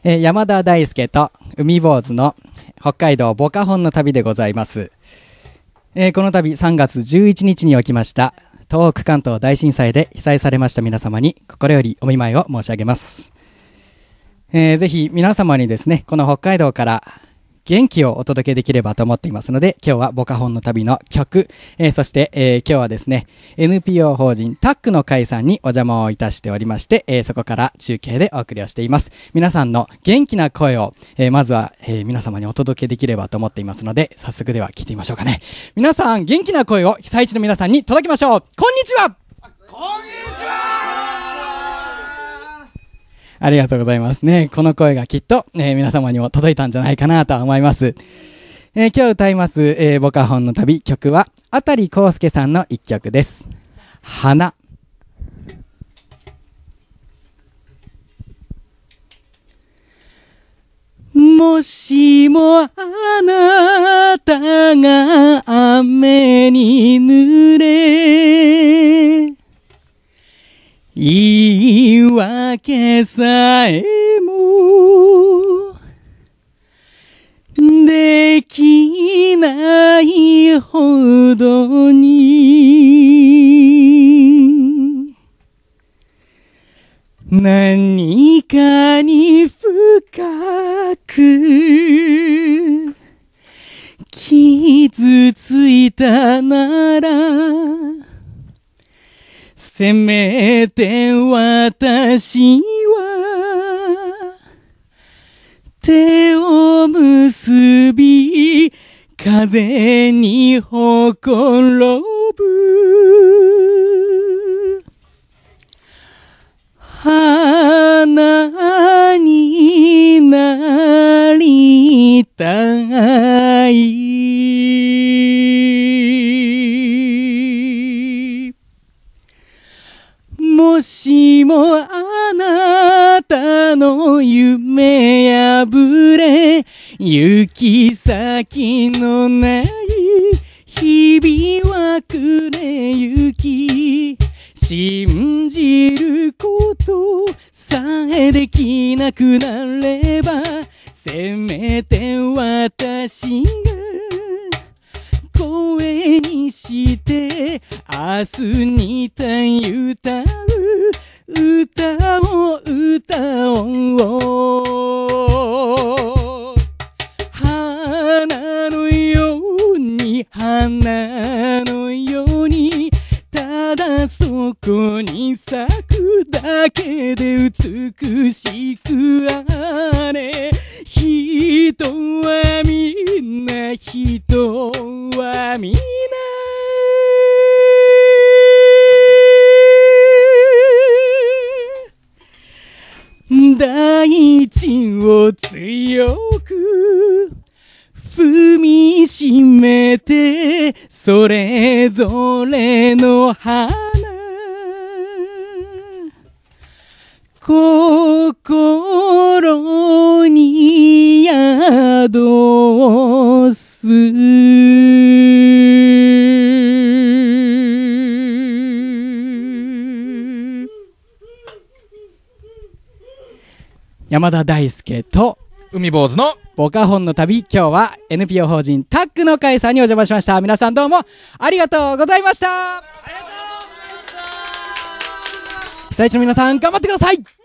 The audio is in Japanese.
山田大輔と海坊主の北海道ボカホンの旅でございます。この度3月11日に起きました東北関東大震災で被災されました皆様に心よりお見舞いを申し上げます。ぜひ皆様にですね、この北海道から元気をお届けできればと思っていますので、今日はボカホンの旅の曲、そして、今日はですね NPO 法人タックの会さんにお邪魔をいたしておりまして、そこから中継でお送りをしています。皆さんの元気な声を、まずは、皆様にお届けできればと思っていますので、早速では聞いてみましょうかね。皆さん元気な声を被災地の皆さんに届けましょう。こんにちは。こんにちは。ありがとうございますね。この声がきっと、皆様にも届いたんじゃないかなと思います。今日歌います、ボカホンの旅、曲は辺康介さんの一曲です。花。もしもあなたが雨に濡れ、言い訳さえもできないほどに、何かに深く傷ついたなら、せめて私は手を結び風にほころぶ花になりたい。もしもあなたの夢破れ、行き先のない日々は暮れゆき、信じることさえできなくなれば、せめて私が声にして明日にたい歌う歌を歌おう。花のように花のように、ただそこに咲くだけで美しくあれ。人はみんな、人はみんな大地を強く踏みしめて、それぞれの花心に宿す。山田大輔と海坊主のボカホンの旅、今日は NPO 法人タックの会さんにお邪魔しました。皆さんどうもありがとうございました。被災地の皆さん頑張ってください。